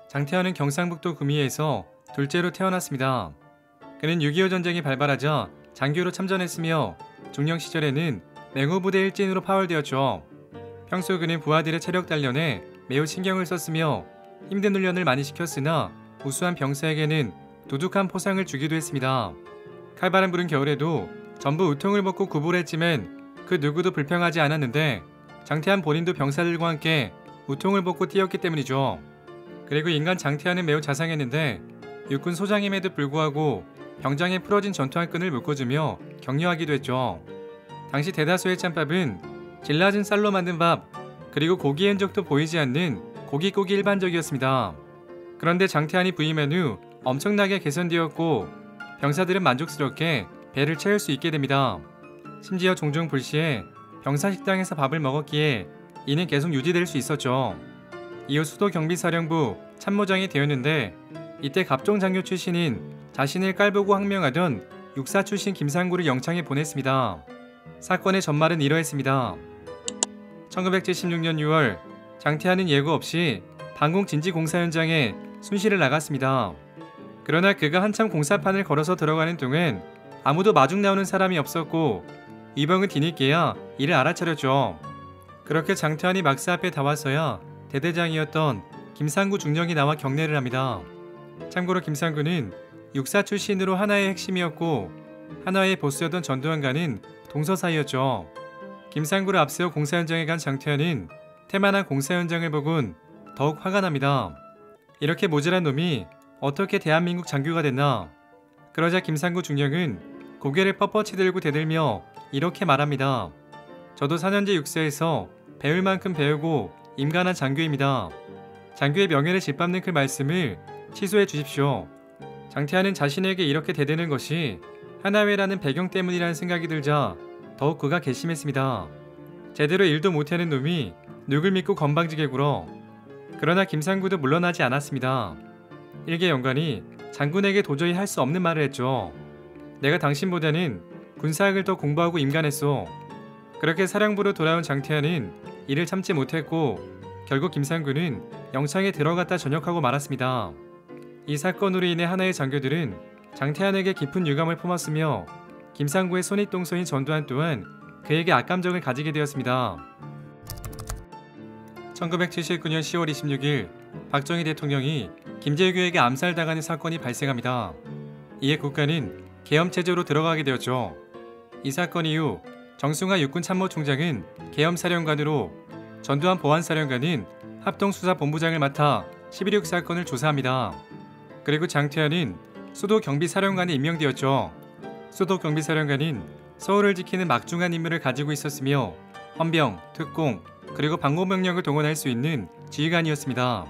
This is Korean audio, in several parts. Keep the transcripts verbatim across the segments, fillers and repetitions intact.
장태환은 경상북도 구미에서 둘째로 태어났습니다. 그는 육이오 전쟁이 발발하자 장교로 참전했으며 중령 시절에는 맹호부대 일진으로 파월되었죠. 평소 그는 부하들의 체력 단련에 매우 신경을 썼으며 힘든 훈련을 많이 시켰으나 우수한 병사에게는 두둑한 포상을 주기도 했습니다. 칼바람 부는 겨울에도 전부 우통을 벗고 구보를 했지만 그 누구도 불평하지 않았는데 장태환 본인도 병사들과 함께 우통을 벗고 뛰었기 때문이죠. 그리고 인간 장태환은 매우 자상했는데 육군 소장임에도 불구하고 병장에 풀어진 전투한 끈을 묶어주며 격려하기도 했죠. 당시 대다수의 짬밥은 질라진 쌀로 만든 밥, 그리고 고기의 흔적도 보이지 않는 고기국이 일반적이었습니다. 그런데 장태환이 부임한 후 엄청나게 개선되었고 병사들은 만족스럽게 배를 채울 수 있게 됩니다. 심지어 종종 불시에 병사 식당에서 밥을 먹었기에 이는 계속 유지될 수 있었죠. 이후 수도 경비사령부 참모장이 되었는데 이때 갑종 장교 출신인 자신을 깔보고 항명하던 육사 출신 김상구를 영창에 보냈습니다. 사건의 전말은 이러했습니다. 천구백칠십육 년 유월 장태환은 예고 없이 방공 진지 공사 현장에 순시를 나갔습니다. 그러나 그가 한참 공사판을 걸어서 들어가는 동안 아무도 마중 나오는 사람이 없었고 이병은 뒤늦게야 이를 알아차렸죠. 그렇게 장태환이 막사 앞에 다 와서야 대대장이었던 김상구 중령이 나와 경례를 합니다. 참고로 김상구는 육사 출신으로 하나의 핵심이었고 하나의 보스였던 전두환과는 동서 사이였죠. 김상구를 앞세워 공사 현장에 간 장태환은 태만한 공사 현장을 보곤 더욱 화가 납니다. 이렇게 모질한 놈이 어떻게 대한민국 장교가 됐나? 그러자 김상구 중령은 고개를 뻣뻣이 들고 대들며 이렇게 말합니다. 저도 사 년제 육사에서 배울 만큼 배우고 임관한 장교입니다. 장교의 명예를 짓밟는 그 말씀을 취소해 주십시오. 장태환은 자신에게 이렇게 대드는 것이 하나회라는 배경 때문이라는 생각이 들자 더욱 그가 괘씸했습니다. 제대로 일도 못하는 놈이 누굴 믿고 건방지게 굴어. 그러나 김상구도 물러나지 않았습니다. 일개 영관이 장군에게 도저히 할 수 없는 말을 했죠. 내가 당신보다는 군사학을 더 공부하고 임관했소. 그렇게 사령부로 돌아온 장태환은 이를 참지 못했고 결국 김상구는 영창에 들어갔다 전역하고 말았습니다. 이 사건으로 인해 하나의 장교들은 장태환에게 깊은 유감을 품었으며 김상구의 손윗동서인 전두환 또한 그에게 악감정을 가지게 되었습니다. 천구백칠십구 년 시월 이십육 일 박정희 대통령이 김재규에게 암살당하는 사건이 발생합니다. 이에 국가는 계엄체제로 들어가게 되었죠. 이 사건 이후 정승화 육군참모총장은 계엄사령관으로 전두환 보안사령관은 합동수사본부장을 맡아 십일육 사건을 조사합니다. 그리고 장태환은 수도경비사령관에 임명되었죠. 수도경비사령관은 서울을 지키는 막중한 임무를 가지고 있었으며 헌병, 특공, 그리고 방공병력을 동원할 수 있는 지휘관이었습니다.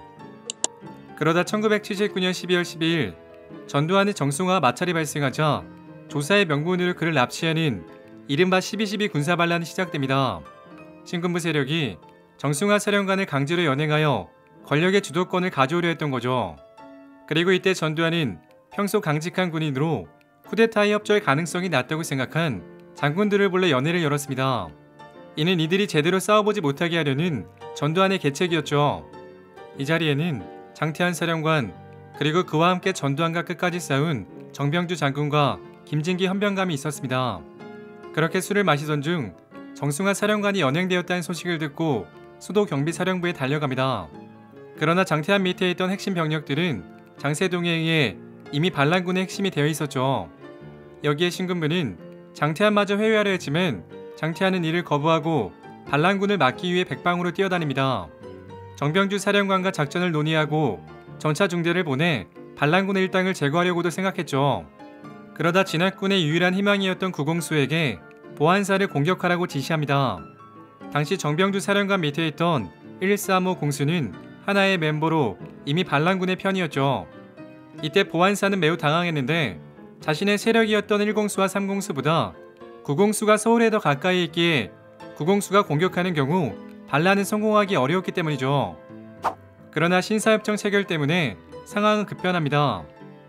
그러다 천구백칠십구 년 십이월 십이일 전두환의 정승화와 마찰이 발생하자 조사의 명분으로 그를 납치하는 이른바 십이 십이 군사반란이 시작됩니다. 신군부 세력이 정승화 사령관을 강제로 연행하여 권력의 주도권을 가져오려 했던 거죠. 그리고 이때 전두환은 평소 강직한 군인으로 쿠데타에 협조할 가능성이 낮다고 생각한 장군들을 불러 연회를 열었습니다. 이는 이들이 제대로 싸워보지 못하게 하려는 전두환의 계책이었죠. 이 자리에는 장태환 사령관 그리고 그와 함께 전두환과 끝까지 싸운 정병주 장군과 김진기 헌병감이 있었습니다. 그렇게 술을 마시던 중 정승화 사령관이 연행되었다는 소식을 듣고 수도경비사령부에 달려갑니다. 그러나 장태환 밑에 있던 핵심 병력들은 장세동에 의해 이미 반란군의 핵심이 되어 있었죠. 여기에 신군부는 장태환마저 회유하려 했지만 장태환은 이를 거부하고 반란군을 막기 위해 백방으로 뛰어다닙니다. 정병주 사령관과 작전을 논의하고 전차 중대를 보내 반란군의 일당을 제거하려고도 생각했죠. 그러다 진압군의 유일한 희망이었던 구공수에게 보안사를 공격하라고 지시합니다. 당시 정병주 사령관 밑에 있던 일삼오 공수는 하나의 멤버로 이미 반란군의 편이었죠. 이때 보안사는 매우 당황했는데 자신의 세력이었던 일공수와 삼공수보다 구공수가 서울에 더 가까이 있기에 구공수가 공격하는 경우 반란은 성공하기 어려웠기 때문이죠. 그러나 신사협정 체결 때문에 상황은 급변합니다.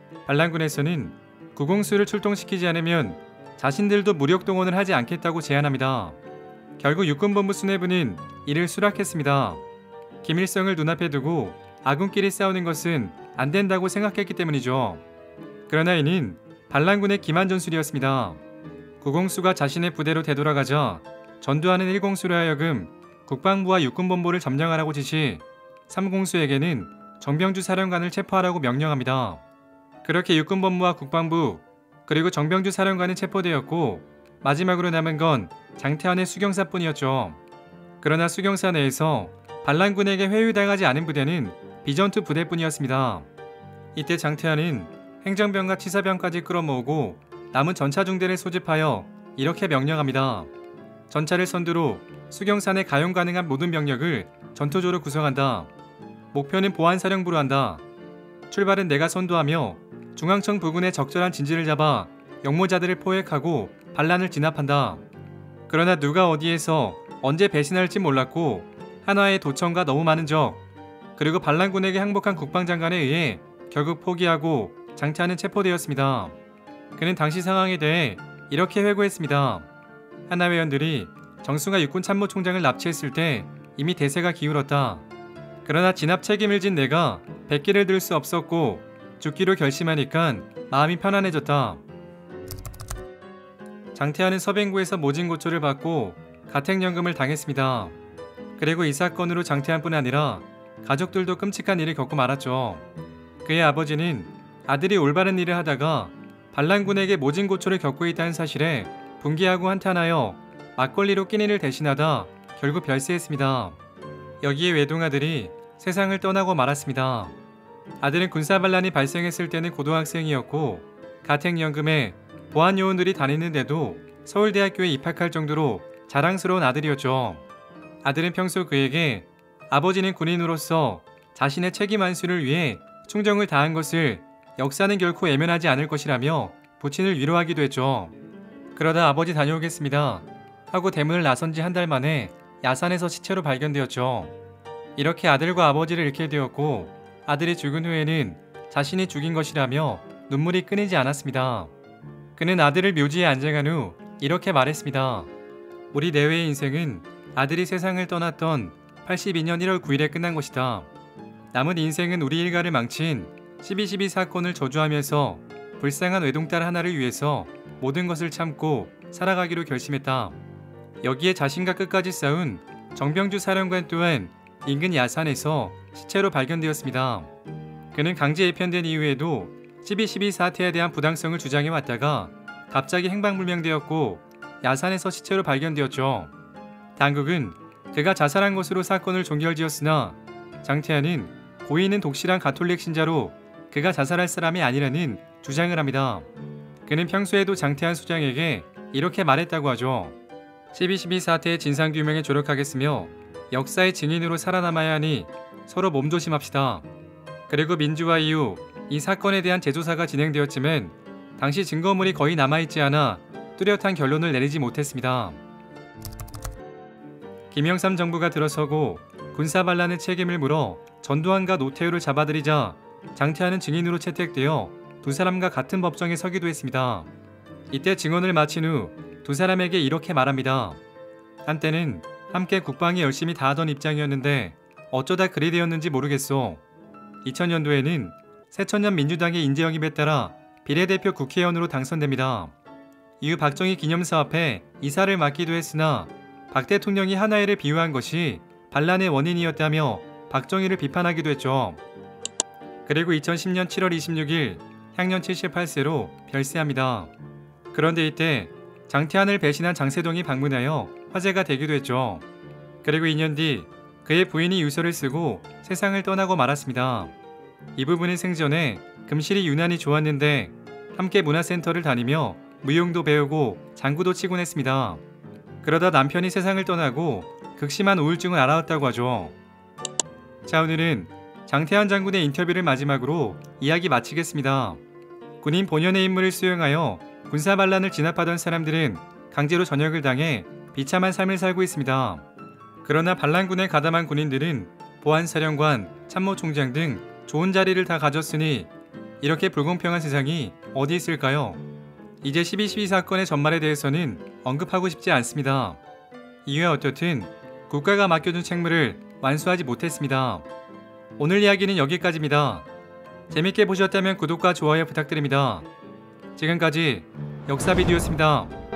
반란군에서는 구공수를 출동시키지 않으면 자신들도 무력 동원을 하지 않겠다고 제안합니다. 결국 육군본부 수뇌부는 이를 수락했습니다. 김일성을 눈앞에 두고 아군끼리 싸우는 것은 안 된다고 생각했기 때문이죠. 그러나 이는 반란군의 기만 전술이었습니다. 구공수가 자신의 부대로 되돌아가자 전두환은 일공수로 하여금 국방부와 육군본부를 점령하라고 지시, 삼공수에게는 정병주 사령관을 체포하라고 명령합니다. 그렇게 육군본부와 국방부 그리고 정병주 사령관은 체포되었고 마지막으로 남은 건 장태환의 수경사뿐이었죠. 그러나 수경사 내에서 반란군에게 회유당하지 않은 부대는 비전투 부대뿐이었습니다. 이때 장태환은 행정병과 치사병까지 끌어모으고 남은 전차중대를 소집하여 이렇게 명령합니다. 전차를 선두로 수경산에 가용 가능한 모든 병력을 전투조로 구성한다. 목표는 보안사령부로 한다. 출발은 내가 선도하며 중앙청 부근의 적절한 진지를 잡아 영모자들을 포획하고 반란을 진압한다. 그러나 누가 어디에서 언제 배신할지 몰랐고 한화의 도청과 너무 많은 적, 그리고 반란군에게 항복한 국방장관에 의해 결국 포기하고 장태환은 체포되었습니다. 그는 당시 상황에 대해 이렇게 회고했습니다. 한화회원들이 정승화 육군 참모총장을 납치했을 때 이미 대세가 기울었다. 그러나 진압 책임을 진 내가 백기를 들 수 없었고 죽기로 결심하니까 마음이 편안해졌다. 장태환은 서빙구에서 모진고초를 받고 가택연금을 당했습니다. 그리고 이 사건으로 장태환뿐 아니라 가족들도 끔찍한 일을 겪고 말았죠. 그의 아버지는 아들이 올바른 일을 하다가 반란군에게 모진고초를 겪고 있다는 사실에 분개하고 한탄하여 막걸리로 끼니를 대신하다 결국 별세했습니다. 여기에 외동아들이 세상을 떠나고 말았습니다. 아들은 군사반란이 발생했을 때는 고등학생이었고 가택연금에 보안요원들이 다니는데도 서울대학교에 입학할 정도로 자랑스러운 아들이었죠. 아들은 평소 그에게 아버지는 군인으로서 자신의 책임 완수를 위해 충정을 다한 것을 역사는 결코 애면하지 않을 것이라며 부친을 위로하기도 했죠. 그러다 아버지 다녀오겠습니다 하고 대문을 나선 지 한 달 만에 야산에서 시체로 발견되었죠. 이렇게 아들과 아버지를 잃게 되었고 아들이 죽은 후에는 자신이 죽인 것이라며 눈물이 끊이지 않았습니다. 그는 아들을 묘지에 안장한 후 이렇게 말했습니다. 우리 내외의 인생은 아들이 세상을 떠났던 팔십이 년 일월 구일에 끝난 것이다. 남은 인생은 우리 일가를 망친 십이 십이 사건을 저주하면서 불쌍한 외동딸 하나를 위해서 모든 것을 참고 살아가기로 결심했다. 여기에 자신과 끝까지 싸운 정병주 사령관 또한 인근 야산에서 시체로 발견되었습니다. 그는 강제 예편된 이후에도 십이 십이 사태에 대한 부당성을 주장해왔다가 갑자기 행방불명되었고 야산에서 시체로 발견되었죠. 당국은 그가 자살한 것으로 사건을 종결지었으나 장태환은 고인은 독실한 가톨릭 신자로 그가 자살할 사람이 아니라는 주장을 합니다. 그는 평소에도 장태환 수장에게 이렇게 말했다고 하죠. 십이 십이 사태의 진상규명에 조력하겠으며 역사의 증인으로 살아남아야 하니 서로 몸조심합시다. 그리고 민주화 이후 이 사건에 대한 재조사가 진행되었지만 당시 증거물이 거의 남아있지 않아 뚜렷한 결론을 내리지 못했습니다. 김영삼 정부가 들어서고 군사반란의 책임을 물어 전두환과 노태우를 잡아들이자 장태환은 증인으로 채택되어 두 사람과 같은 법정에 서기도 했습니다. 이때 증언을 마친 후 두 사람에게 이렇게 말합니다. 한때는 함께 국방에 열심히 다하던 입장이었는데 어쩌다 그리 되었는지 모르겠소. 이천 년도에는 새천년 민주당의 인재영입에 따라 비례대표 국회의원으로 당선됩니다. 이후 박정희 기념사업회 이사를 맡기도 했으나 박 대통령이 한화회를 비유한 것이 반란의 원인이었다며 박정희를 비판하기도 했죠. 그리고 이천십 년 칠월 이십육일 향년 칠십팔 세로 별세합니다. 그런데 이때 장태환을 배신한 장세동이 방문하여 화제가 되기도 했죠. 그리고 이 년 뒤 그의 부인이 유서를 쓰고 세상을 떠나고 말았습니다. 이 부분은 생전에 금실이 유난히 좋았는데 함께 문화센터를 다니며 무용도 배우고 장구도 치곤 했습니다. 그러다 남편이 세상을 떠나고 극심한 우울증을 앓아왔다고 하죠. 자, 오늘은 장태환 장군의 인터뷰를 마지막으로 이야기 마치겠습니다. 군인 본연의 임무를 수행하여 군사반란을 진압하던 사람들은 강제로 전역을 당해 비참한 삶을 살고 있습니다. 그러나 반란군에 가담한 군인들은 보안사령관, 참모총장 등 좋은 자리를 다 가졌으니 이렇게 불공평한 세상이 어디 있을까요? 이제 십이 십이 사건의 전말에 대해서는 언급하고 싶지 않습니다. 이유야 어떻든 국가가 맡겨준 책무를 완수하지 못했습니다. 오늘 이야기는 여기까지입니다. 재밌게 보셨다면 구독과 좋아요 부탁드립니다. 지금까지 역사비디오였습니다.